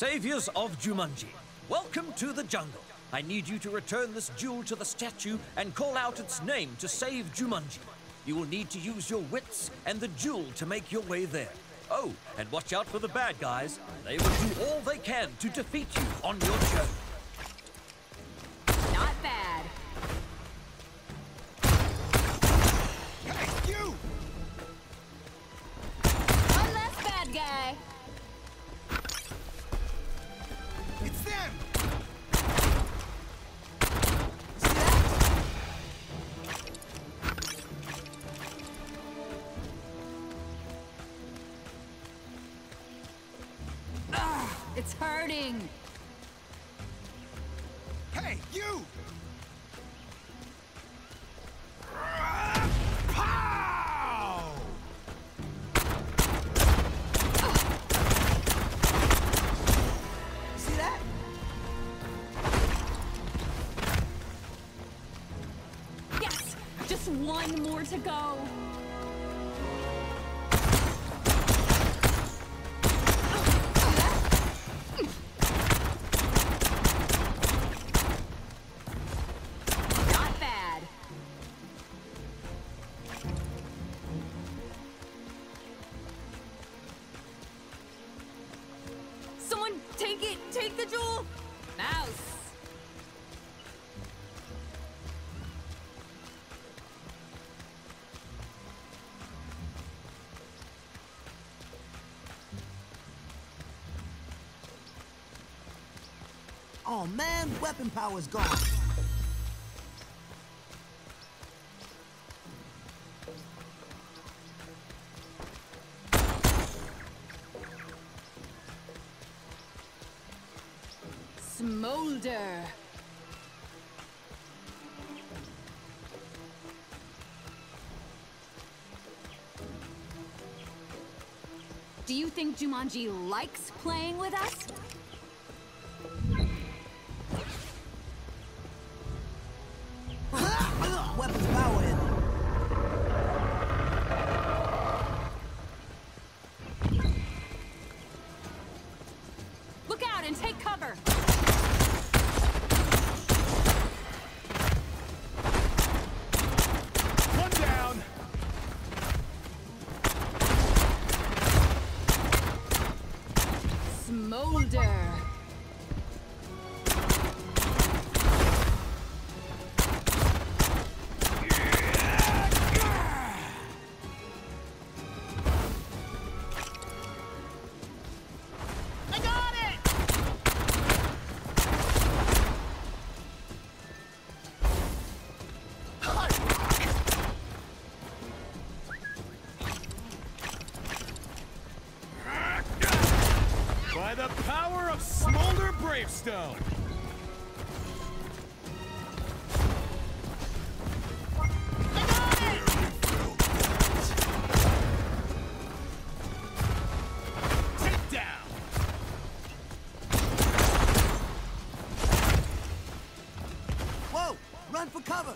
Saviors of Jumanji, welcome to the jungle. I need you to return this jewel to the statue and call out its name to save Jumanji. You will need to use your wits and the jewel to make your way there. Oh, and watch out for the bad guys. They will do all they can to defeat you on your journey. Not bad. Hey, you! One less bad guy. It's them! See that? Ugh, it's hurting. Hey, you! Pow! See that? Yes! Just one more to go. Not bad. Someone take it! Take the jewel! Mouse! Oh man, weapon power's gone. Smolder! Do you think Jumanji likes playing with us? Weapons power in. Look out and take cover! One down! Smolder! I got it! By the power of Smolder Bravestone! I got it! Take down! Whoa! Run for cover!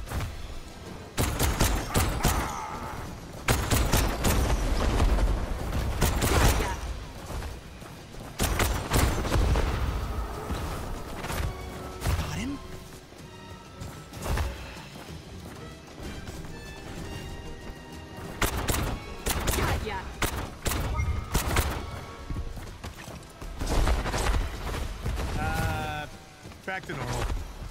Gotcha. Got him? Gotcha. Back to normal.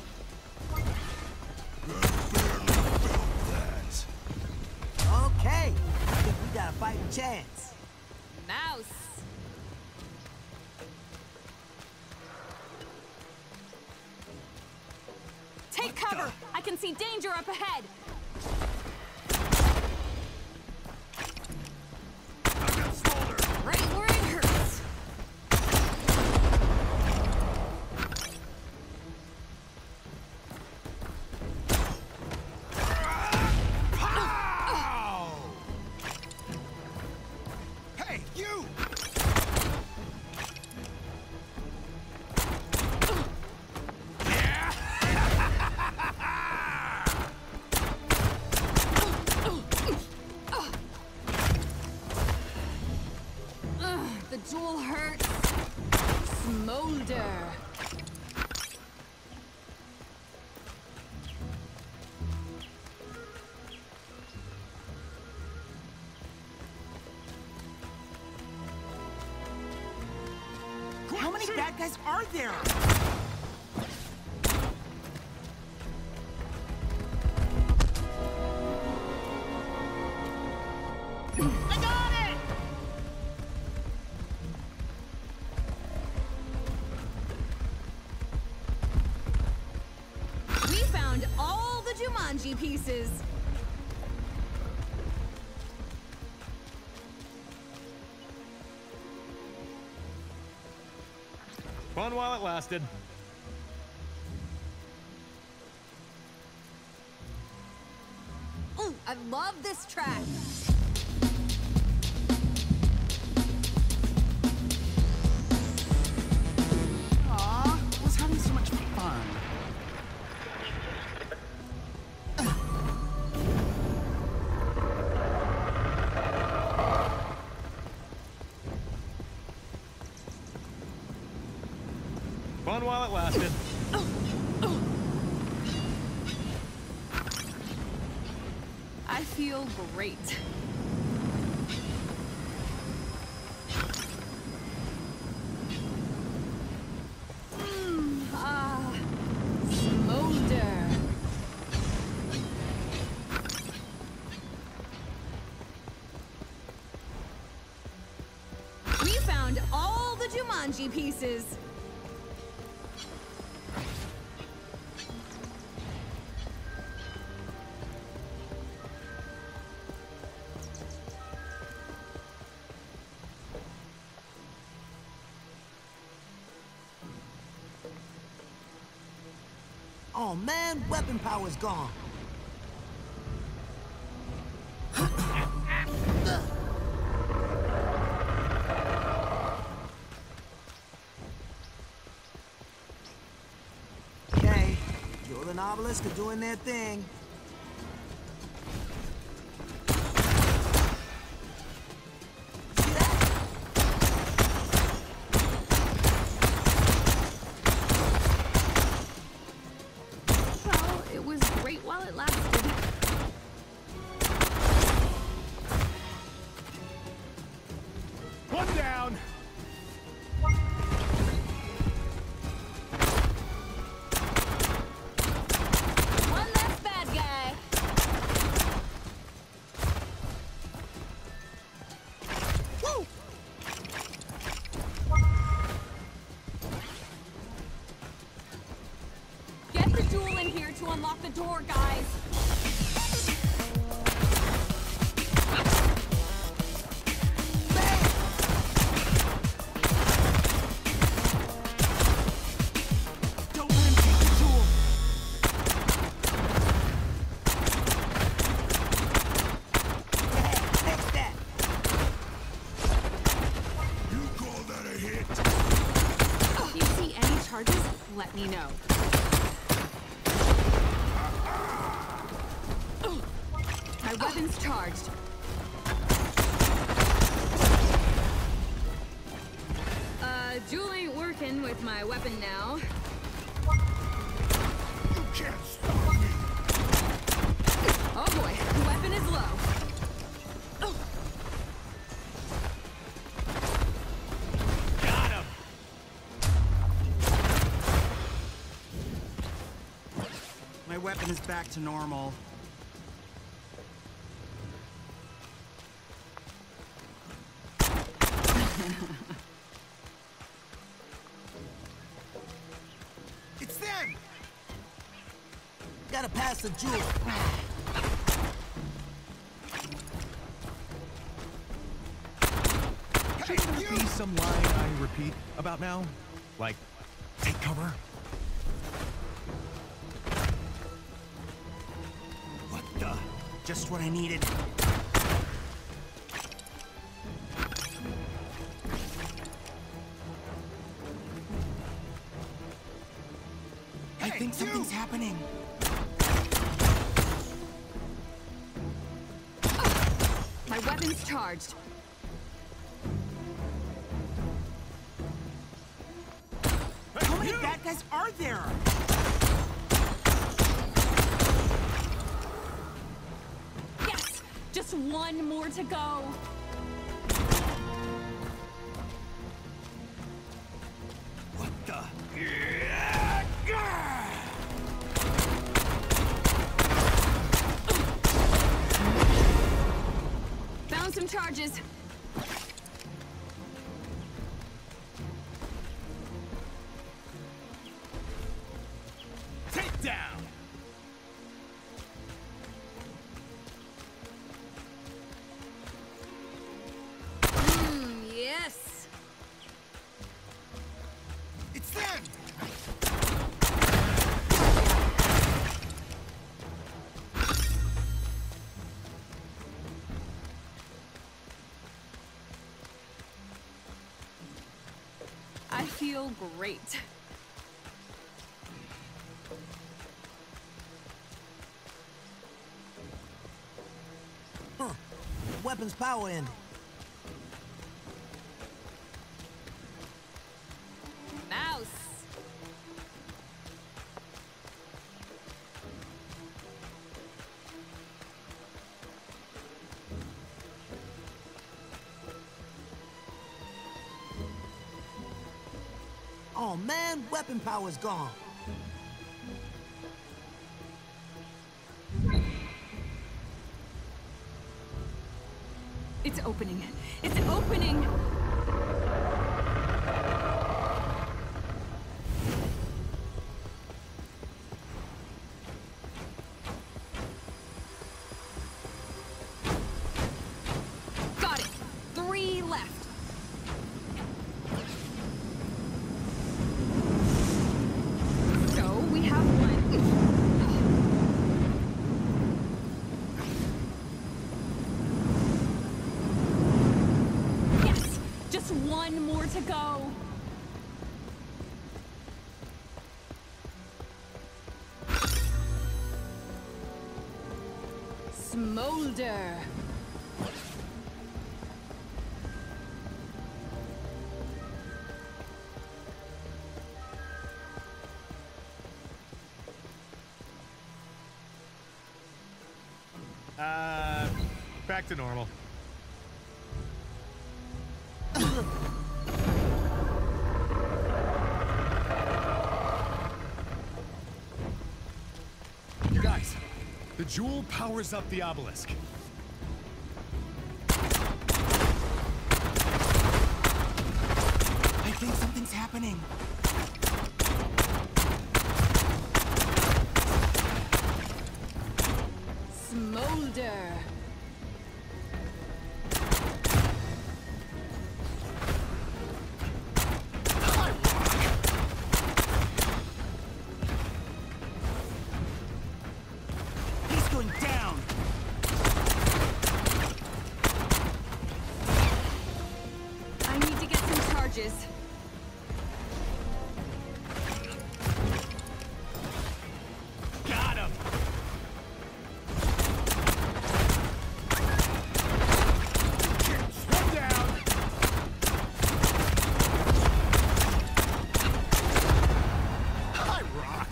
Okay. I think we got a fighting chance. Mouse! Take cover! I can see danger up ahead! I got Smolder! Right where it hurts! Pow! Hey, you! Yeah! The jewel hurts Smolder. How many bad guys are there? I got it! We found all the Jumanji pieces. Fun while it lasted. Ooh, I love this track. Aw, I was having so much fun. Fun while it lasted. I feel great. Smolder. We found all the Jumanji pieces. Oh man, weapon power's gone. Okay, Joel and Obelisk are doing their thing. See that? Well, it was great while it lasted. One down. One less bad guy. Woo! Get the jewel in here to unlock the door, guys. Don't let him take the jewel. Yeah, fix that. You call that a hit? If you see any charges, let me know. My weapon's charged. Jewel ain't working with my weapon now. You can't stop me. Oh boy, the weapon is low. Got him. My weapon is back to normal. It's them! Gotta pass the jewel. Shouldn't there be some line I repeat about now? Like, take cover? What the? Just what I needed. I think something's happening. My weapon's charged. bad guys are there? Yes! Just one more to go. What the? Found some charges. Take down. Yes. It's them! I feel great. Huh. Weapons power ended. Mouse. Oh man, weapon power's gone. It's opening. It's opening! Got it! 3 left. So, we have 1. Yes! Just 1 more to go. Smolder. Back to normal. Guys, the jewel powers up the obelisk. I think something's happening. Smolder. He's going down. I need to get some charges. Got him! One down! I rock!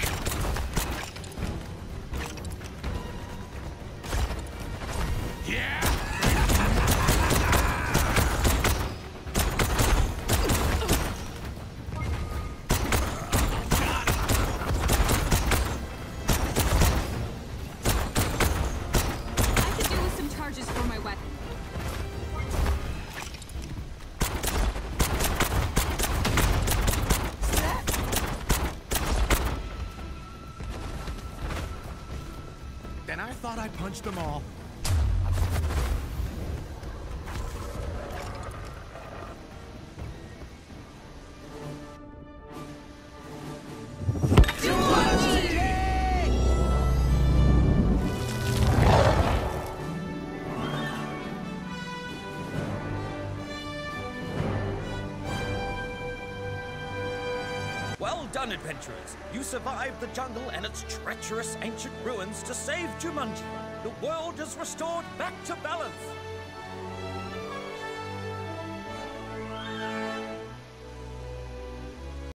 Yeah! I could do with some charges for my weapon. Then I thought I punched them all. Well done, adventurers. You survived the jungle and its treacherous ancient ruins to save Jumanji. The world is restored back to balance.